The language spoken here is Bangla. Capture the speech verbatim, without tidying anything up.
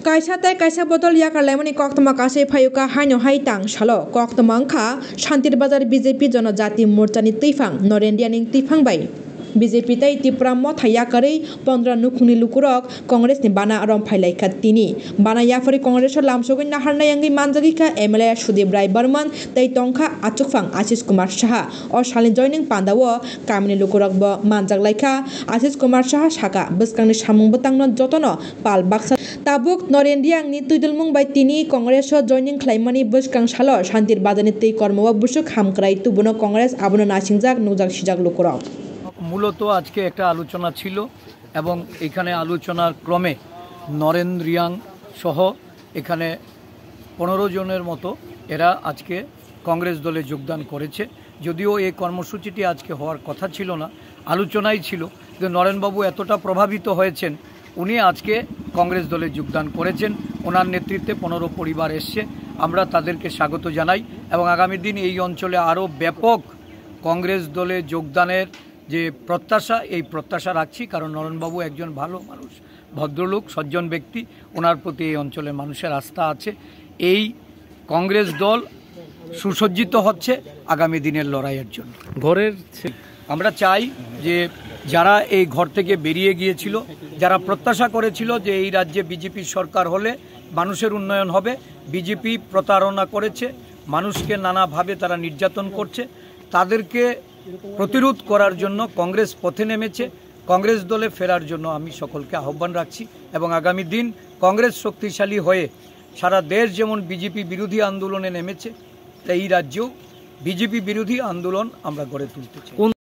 Kaisa tai kaisa botol yakar lemoni koktoma kase phayuka haino hai tang shalo koktoma angkha Shantir Bazar B J P Jonojati Morcha ni tüifang Norendia ning tüifang bai B J P tai tipra motha yakarei pondra nukhungni lukurok Congress ni bana arom phailaikha tini bana yafori Congress o lamsogoi naharnai angui manjagika M L A Sudip Rai Barman tai tongkha achukphang Ashish Kumar Saha o salni joining pandao kamini lukurok bo manjaklaikha Ashish Kumar Saha saka bwskangni samung bwtangno jotono pal baksa tabuk Norendia ni tuidulmung bai tini Congress o joining khlaimani bwskang salo Shantir Bazar ni tui kormo busuk hamkrai tubuno Congress abono nasingjak nujak sijak lukurok মূলত আজকে একটা আলোচনা ছিল এবং এখানে আলোচনার ক্রমে নরেন্দ্রিয়াং সহ এখানে পনেরো জনের মতো এরা আজকে কংগ্রেস দলে যোগদান করেছে যদিও এই কর্মসূচিটি আজকে হওয়ার কথা ছিল না আলোচনাই ছিল যে নরেনবাবু এতটা প্রভাবিত হয়েছেন উনি আজকে কংগ্রেস দলে যোগদান করেছেন ওনার নেতৃত্বে পনেরো পরিবার এসছে আমরা তাদেরকে স্বাগত জানাই এবং আগামী দিন এই অঞ্চলে আরও ব্যাপক কংগ্রেস দলে যোগদানের যে প্রত্যাশা এই প্রত্যাশা রাখছি কারণ নরেনবাবু একজন ভালো মানুষ ভদ্রলোক সজ্জন ব্যক্তি ওনার প্রতি এই অঞ্চলের মানুষের আস্থা আছে এই কংগ্রেস দল সুসজ্জিত হচ্ছে আগামী দিনের লড়াইয়ের জন্য ঘরের আমরা চাই যে যারা এই ঘর থেকে বেরিয়ে গিয়েছিল যারা প্রত্যাশা করেছিল যে এই রাজ্যে বিজেপি সরকার হলে মানুষের উন্নয়ন হবে বিজেপি প্রতারণা করেছে মানুষকে নানাভাবে তারা নির্যাতন করছে তাদেরকে প্রতিরোধ করার জন্য কংগ্রেস পথে নেমেছে কংগ্রেস দলে ফেরার জন্য আমি সকলকে আহ্বান রাখছি এবং আগামী দিন কংগ্রেস শক্তিশালী হয়ে সারা দেশ যেমন বিজেপি বিরোধী আন্দোলনে নেমেছে এই রাজ্যেও বিজেপি বিরোধী আন্দোলন আমরা গড়ে তুলতে চাই।